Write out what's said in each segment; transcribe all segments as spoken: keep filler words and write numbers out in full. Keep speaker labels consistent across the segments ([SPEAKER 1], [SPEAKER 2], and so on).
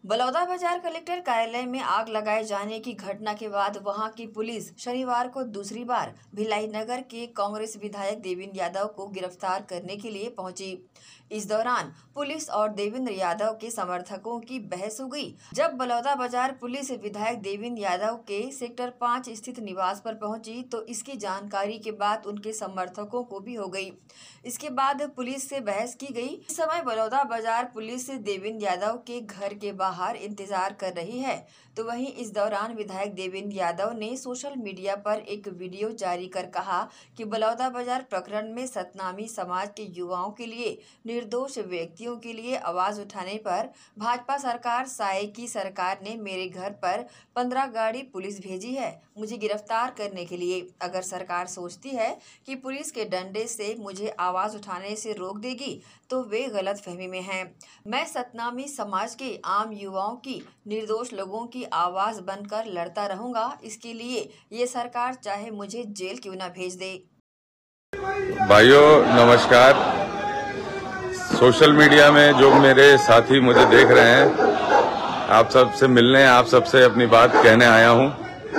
[SPEAKER 1] Balodabazar collector कार्यालय में आग लगाए जाने की घटना के बाद वहां की पुलिस शनिवार को दूसरी बार भिलाई नगर के कांग्रेस विधायक देवेंद्र यादव को गिरफ्तार करने के लिए पहुंची। इस दौरान पुलिस और देवेंद्र यादव के समर्थकों की बहस हो गई। जब बलौदाबाजार पुलिस विधायक देवेंद्र यादव के सेक्टर पाँच स्थित निवास पर पहुंची तो इसकी जानकारी के बाद उनके समर्थकों को भी हो गई। इसके बाद पुलिस से बहस की गई। इस समय बलौदाबाजार पुलिस देवेंद्र यादव के घर के बाहर इंतजार कर रही है। तो वहीं इस दौरान विधायक देवेंद्र यादव ने सोशल मीडिया पर एक वीडियो जारी कर कहा कि बलौदाबाजार प्रकरण में सतनामी समाज के युवाओं के लिए, निर्दोष व्यक्तियों के लिए आवाज उठाने पर भाजपा सरकार साए की सरकार ने मेरे घर पर पंद्रह गाड़ी पुलिस भेजी है मुझे गिरफ्तार करने के लिए। अगर सरकार सोचती है कि पुलिस के डंडे से मुझे आवाज उठाने से रोक देगी तो वे गलत फहमी में हैं। मैं सतनामी समाज के आम युवाओं की, निर्दोष लोगों की आवाज बनकर लड़ता रहूंगा। इसके लिए ये सरकार चाहे मुझे जेल क्यों ना भेज दे।
[SPEAKER 2] भाइयों नमस्कार। सोशल मीडिया में जो मेरे साथी मुझे देख रहे हैं, आप सबसे मिलने, आप सबसे अपनी बात कहने आया हूं।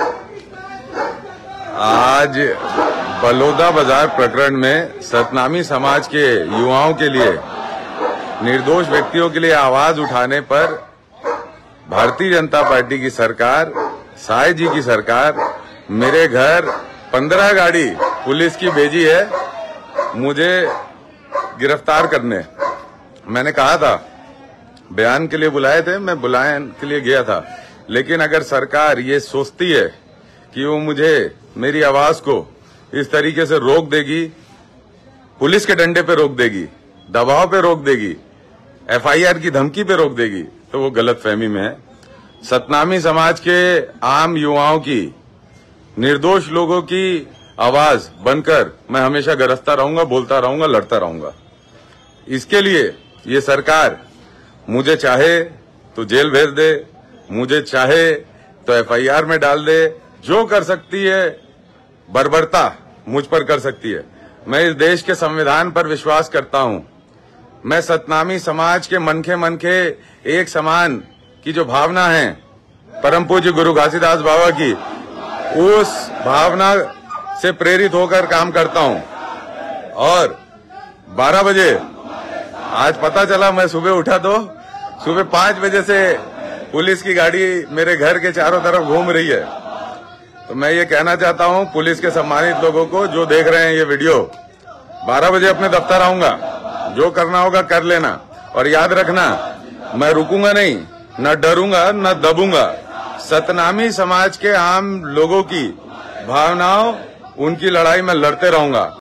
[SPEAKER 2] आज बलौदाबाजार प्रकरण में सतनामी समाज के युवाओं के लिए, निर्दोष व्यक्तियों के लिए आवाज उठाने पर भारतीय जनता पार्टी की सरकार, साय जी की सरकार मेरे घर पंद्रह गाड़ी पुलिस की भेजी है मुझे गिरफ्तार करने। मैंने कहा था, बयान के लिए बुलाए थे, मैं बुलाने के लिए गया था, लेकिन अगर सरकार ये सोचती है कि वो मुझे, मेरी आवाज को इस तरीके से रोक देगी, पुलिस के डंडे पे रोक देगी, दबाव पे रोक देगी, एफ आई आर की धमकी पे रोक देगी, तो वो गलत फहमी में है। सतनामी समाज के आम युवाओं की, निर्दोष लोगों की आवाज बनकर मैं हमेशा गरजता रहूंगा, बोलता रहूंगा, लड़ता रहूंगा। इसके लिए ये सरकार मुझे चाहे तो जेल भेज दे, मुझे चाहे तो एफ आई आर में डाल दे, जो कर सकती है बर्बरता मुझ पर कर सकती है। मैं इस देश के संविधान पर विश्वास करता हूं। मैं सतनामी समाज के मनखे मनखे एक समान की जो भावना है, परम पूज्य गुरु घासीदास बाबा की, उस भावना से प्रेरित होकर काम करता हूं। और बारह बजे आज पता चला, मैं सुबह उठा तो सुबह पांच बजे से पुलिस की गाड़ी मेरे घर के चारों तरफ घूम रही है। तो मैं ये कहना चाहता हूं पुलिस के सम्मानित लोगों को जो देख रहे हैं ये वीडियो, बारह बजे अपने दफ्तर आऊंगा, जो करना होगा कर लेना। और याद रखना, मैं रुकूंगा नहीं, न डरूंगा न दबूंगा। सतनामी समाज के आम लोगों की भावनाओं, उनकी लड़ाई में लड़ते रहूंगा।